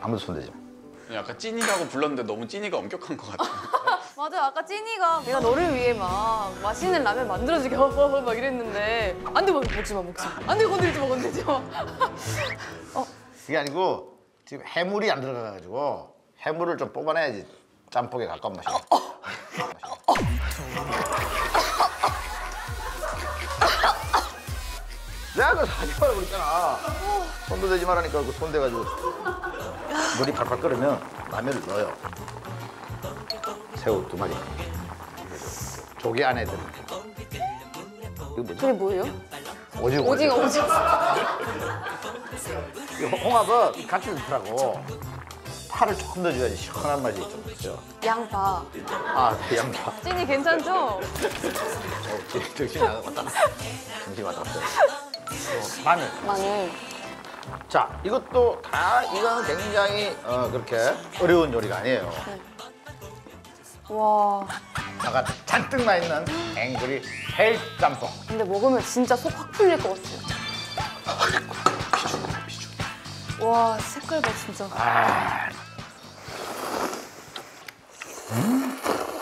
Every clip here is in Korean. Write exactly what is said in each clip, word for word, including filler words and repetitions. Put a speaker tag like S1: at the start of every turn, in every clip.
S1: 아무도 손대지 마.
S2: 아까 찐이라고 불렀는데 너무 찐이가 엄격한 것 같아.
S3: 맞아, 아까 찐이가 내가 너를 위해 막 맛있는 라면 만들어주게 허허허 막 이랬는데 안 돼, 먹지 마, 먹지 마. 안 돼, 건드리지 마, 건드리지 마. 어.
S1: 그게 아니고 지금 해물이 안 들어가가지고 해물을 좀 뽑아내야지 짬뽕에 가까운 맛이야. 어, 어. 내가 그 하지 말라고 그랬잖아. 손도 대지 말라니까 그 손 대가지고 물이 팔팔 끓으면 라면을 넣어요. 새우 두 마리. 조개 안에 들어. 이거 뭐지?
S3: 그게 뭐예요?
S1: 오징어.
S3: 오징어, 오징어.
S1: 이 홍합은 같이 넣더라고. 파를 조금 넣어줘야지 시원한 맛이 좀 있죠.
S3: 양파.
S1: 아, 그 양파.
S3: 찐이 괜찮죠?
S1: 어, 정신이 나갔다. 정신이 왔다 갔다. 어, 마늘.
S3: 마늘.
S1: 자, 이것도 다 이거는 굉장히 어, 그렇게 어려운 요리가 아니에요.
S3: 네. 와.
S1: 다가 잔뜩 나 있는 앵그리 헬 짬뽕.
S3: 근데 먹으면 진짜 속 확 풀릴 것 같아요.
S1: 비주얼, 비주얼.
S3: 와, 색깔 봐, 진짜.
S1: 아. 음.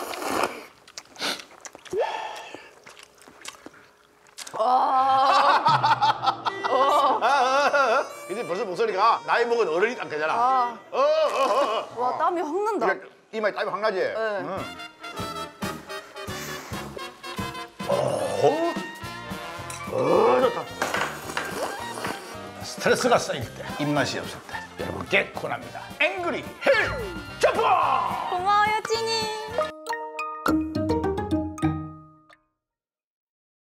S3: 와. 어.
S1: 아, 아, 아. 이제 벌써 목소리가 나이 먹은 어른이 딱 되잖아.
S3: 아.
S1: 어, 어, 어, 어.
S3: 와, 땀이 확 난다.
S1: 그래, 이마에 땀이 확 나지?
S3: 네.
S1: 응. 어, 어, 좋다. 스트레스가 쌓일 때, 입맛이 없을 때 여러분께 권합니다. 앵그리 헬 짬뽕!
S3: 고마워요, 찐이.